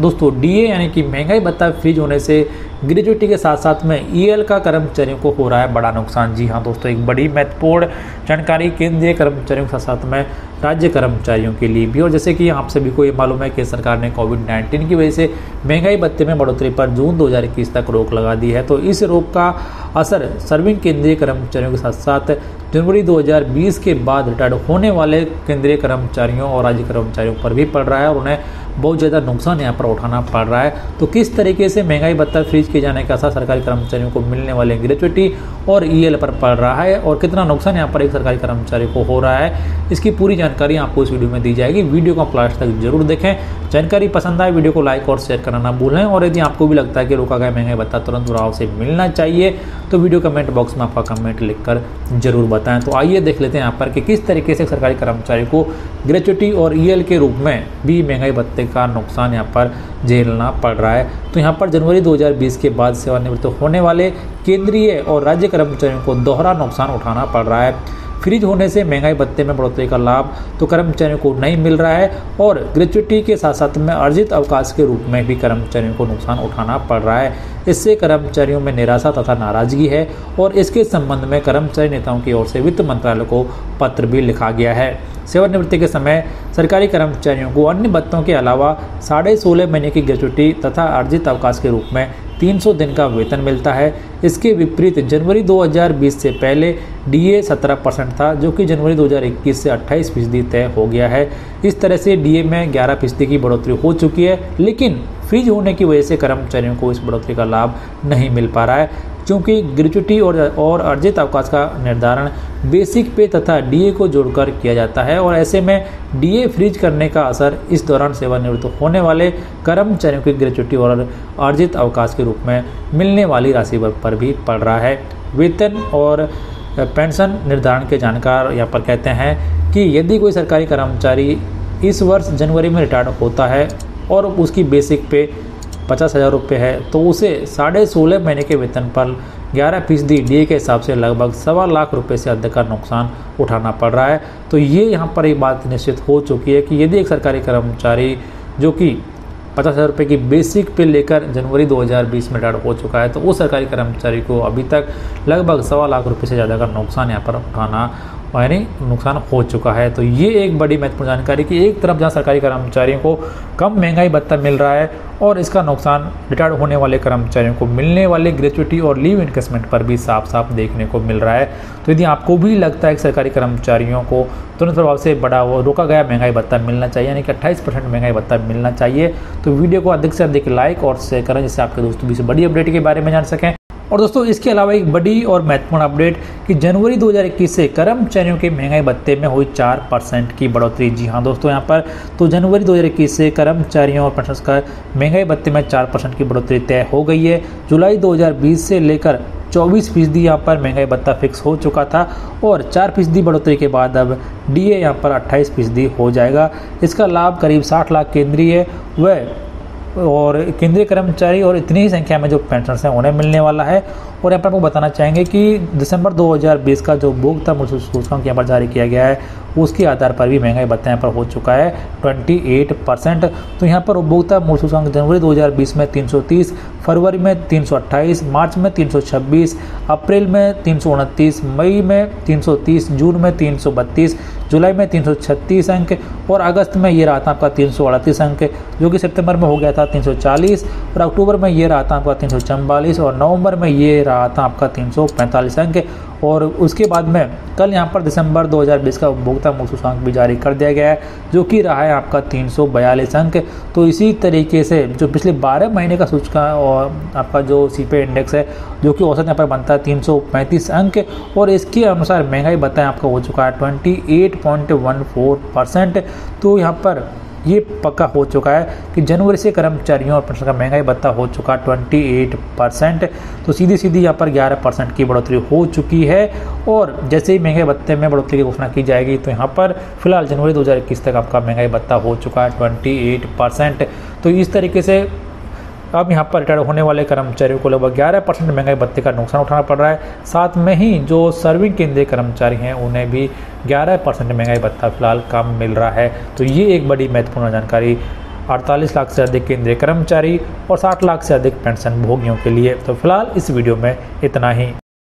दोस्तों डीए यानी कि महंगाई भत्ता फ्रीज होने से ग्रेजुएटी के साथ साथ में ईएल का कर्मचारियों को हो रहा है बड़ा नुकसान। जी हाँ दोस्तों, एक बड़ी महत्वपूर्ण जानकारी केंद्रीय कर्मचारियों के साथ साथ में राज्य कर्मचारियों के लिए भी। और जैसे कि आप सभी को ये मालूम है कि सरकार ने कोविड-19 की वजह से महंगाई भत्ते में बढ़ोतरी पर जून 2021 तक रोक लगा दी है। तो इस रोक का असर सर्विंग केंद्रीय कर्मचारियों के साथ साथ जनवरी 2020 के बाद रिटायर्ड होने वाले केंद्रीय कर्मचारियों और राज्य कर्मचारियों पर भी पड़ रहा है और उन्हें बहुत ज़्यादा नुकसान यहाँ पर उठाना पड़ रहा है। तो किस तरीके से महंगाई भत्ता फ्रीज किए जाने का असर सरकारी कर्मचारियों को मिलने वाले ग्रेजुएटी और ईएल पर पड़ रहा है और कितना नुकसान यहाँ पर एक सरकारी कर्मचारी को हो रहा है, इसकी पूरी जानकारी आपको इस वीडियो में दी जाएगी। वीडियो को लास्ट तक जरूर देखें। जानकारी पसंद आए वीडियो को लाइक और शेयर करना ना भूलें। और यदि आपको भी लगता है कि रोका गया महंगाई भत्ता तुरंत प्रभाव से मिलना चाहिए तो वीडियो कमेंट बॉक्स में आपका कमेंट लिखकर जरूर बताएं। तो आइए देख लेते हैं यहाँ पर कि किस तरीके से सरकारी कर्मचारी को ग्रेजुएटी और ईएल के रूप में भी महंगाई भत्ते का नुकसान यहाँ पर झेलना पड़ रहा है। तो यहाँ पर जनवरी 2020 के बाद सेवानिवृत्त होने वाले केंद्रीय और राज्य कर्मचारियों को दोहरा नुकसान उठाना पड़ रहा है। फ्रीज होने से महंगाई भत्ते में बढ़ोतरी का लाभ तो कर्मचारियों को नहीं मिल रहा है और ग्रेजुएटी के साथ साथ में अर्जित अवकाश के रूप में भी कर्मचारियों को नुकसान उठाना पड़ रहा है। इससे कर्मचारियों में निराशा तथा नाराजगी है और इसके संबंध में कर्मचारी नेताओं की ओर से वित्त मंत्रालय को पत्र भी लिखा गया है। सेवानिवृत्ति के समय सरकारी कर्मचारियों को अन्य भत्तों के अलावा 16.5 महीने की ग्रेजुएटी तथा अर्जित अवकाश के रूप में 300 दिन का वेतन मिलता है। इसके विपरीत जनवरी 2020 से पहले डीए 17% था, जो कि जनवरी 2021 से 28% तय हो गया है। इस तरह से डीए में 11% की बढ़ोतरी हो चुकी है, लेकिन फ्रीज होने की वजह से कर्मचारियों को इस बढ़ोतरी का लाभ नहीं मिल पा रहा है, क्योंकि ग्रेजुएटी और अर्जित अवकाश का निर्धारण बेसिक पे तथा डीए को जोड़कर किया जाता है और ऐसे में डीए फ्रीज करने का असर इस दौरान सेवानिवृत्त होने वाले कर्मचारियों की ग्रेजुएटी और अर्जित अवकाश के रूप में मिलने वाली राशि पर भी पड़ रहा है। वेतन और पेंशन निर्धारण के जानकार यहाँ पर कहते हैं कि यदि कोई सरकारी कर्मचारी इस वर्ष जनवरी में रिटायर्ड होता है और उसकी बेसिक पे 50,000 रुपये है तो उसे 16.5 महीने के वेतन पर 11% डीए के हिसाब से लगभग 1.25 लाख रुपए से अधिक का नुकसान उठाना पड़ रहा है। तो ये यहाँ पर एक बात निश्चित हो चुकी है कि यदि एक सरकारी कर्मचारी जो कि 50,000 रुपये की बेसिक पे लेकर जनवरी 2020 में रिटायर्ड हो चुका है तो उस सरकारी कर्मचारी को अभी तक लगभग 1.25 लाख रुपये से ज़्यादा का नुकसान यहाँ पर उठाना यानी नुकसान हो चुका है। तो ये एक बड़ी महत्वपूर्ण जानकारी कि एक तरफ जहां सरकारी कर्मचारियों को कम महंगाई भत्ता मिल रहा है और इसका नुकसान रिटायर्ड होने वाले कर्मचारियों को मिलने वाले ग्रेजुएटी और लीव इनकेसमेंट पर भी साफ साफ देखने को मिल रहा है। तो यदि आपको भी लगता है कि सरकारी कर्मचारियों को तुरंत प्रभाव से बड़ा वो रोका गया महंगाई भत्ता मिलना चाहिए, यानी कि 28% महंगाई भत्ता मिलना चाहिए, तो वीडियो को अधिक से अधिक लाइक और शेयर करें जिससे आपके दोस्तों भी बड़ी अपडेट के बारे में जान सकें। और दोस्तों इसके अलावा एक बड़ी और महत्वपूर्ण अपडेट कि जनवरी 2021 से कर्मचारियों के महंगाई भत्ते में हुई 4% की बढ़ोतरी। जी हाँ दोस्तों, यहाँ पर तो जनवरी 2021 से कर्मचारियों और पेंशनर्स का महंगाई भत्ते में 4% की बढ़ोतरी तय हो गई है। जुलाई 2020 से लेकर 24% यहाँ पर महंगाई भत्ता फिक्स हो चुका था और 4% बढ़ोतरी के बाद अब डीए यहाँ पर 28% हो जाएगा। इसका लाभ करीब 60 लाख केंद्रीय और केंद्रीय कर्मचारी और इतनी ही संख्या में जो पेंशनर्स हैं उन्हें मिलने वाला है। और यहाँ पर आपको बताना चाहेंगे कि दिसंबर 2020 का जो उपभोक्ता मूल्य सूचकांक यहाँ पर जारी किया गया है उसके आधार पर भी महंगाई भत्ता यहाँ पर हो चुका है 28%। तो यहाँ पर उपभोक्ता मूल्य सूचकांक जनवरी 2020 में 330, फरवरी में 328, मार्च में 326, अप्रैल में 329, मई में 330, जून में 332, जुलाई में 336 अंक और अगस्त में ये रहा था आपका 338 अंक, जो कि सितंबर में हो गया था 340 और अक्टूबर में ये रहा था आपका 344 और नवंबर में ये रहा था आपका 345 अंक। और उसके बाद में कल यहाँ पर दिसंबर 2020 का उपभोक्ता मूल्य सूचकांक भी जारी कर दिया गया है, जो कि रहा है आपका 342 अंक। तो इसी तरीके से जो पिछले 12 महीने का सूचकांक और आपका जो सीपीआई इंडेक्स है जो कि औसत यहाँ पर बनता है 335 अंक और इसके अनुसार महंगाई भत्ता आपका हो चुका है 28.14%। तो यहाँ पर ये पक्का हो चुका है कि जनवरी से कर्मचारियों और पेंशन का महंगाई भत्ता हो चुका 28%। तो सीधी सीधी यहाँ पर 11% की बढ़ोतरी हो चुकी है और जैसे ही महंगाई भत्ते में बढ़ोतरी की घोषणा की जाएगी तो यहाँ पर फिलहाल जनवरी 2021 तक आपका महंगाई भत्ता हो चुका है 28%। तो इस तरीके से अब यहाँ पर रिटायर होने वाले कर्मचारियों को लगभग 11% महंगाई भत्ते का नुकसान उठाना पड़ रहा है। साथ में ही जो सर्विंग केंद्रीय कर्मचारी हैं उन्हें भी 11% महंगाई भत्ता फिलहाल कम मिल रहा है। तो ये एक बड़ी महत्वपूर्ण जानकारी 48 लाख से अधिक केंद्रीय कर्मचारी और 60 लाख से अधिक पेंशन भोगियों के लिए। तो फिलहाल इस वीडियो में इतना ही।